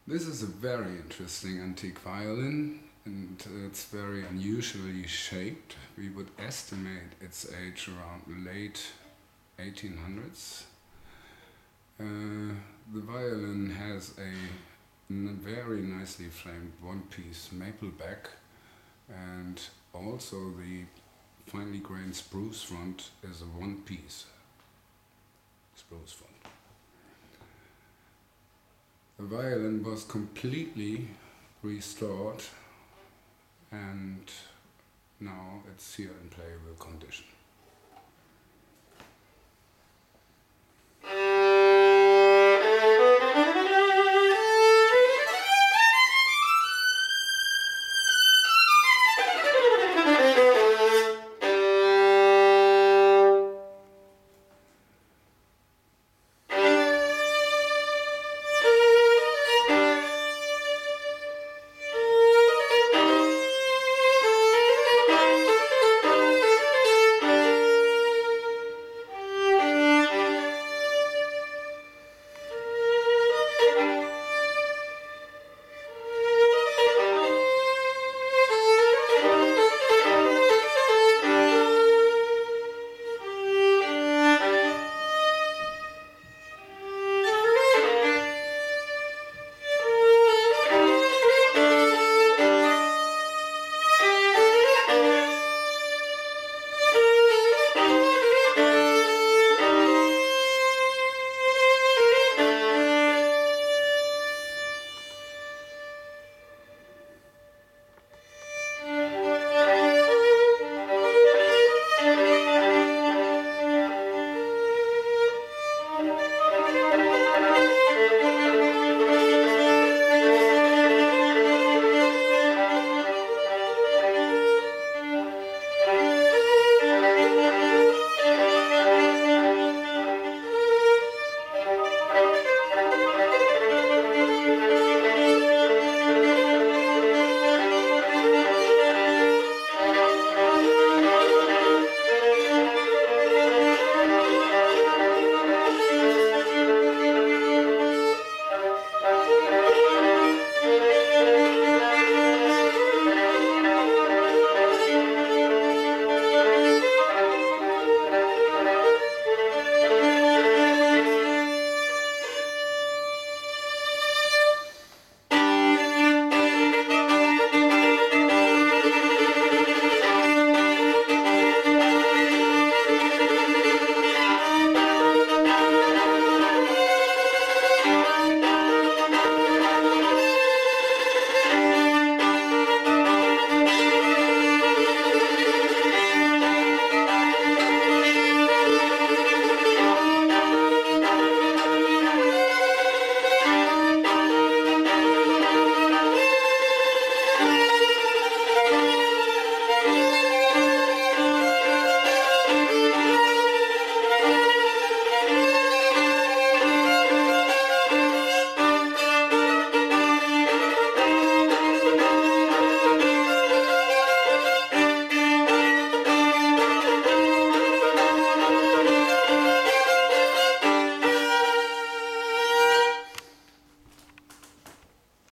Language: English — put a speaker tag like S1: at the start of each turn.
S1: This is a very interesting antique violin, and it's very unusually shaped. We would estimate its age around late 1800s. The violin has a very nicely framed one-piece maple back, and also the finely grained spruce front is a one-piece spruce front. The violin was completely restored, and now it's here in playable condition.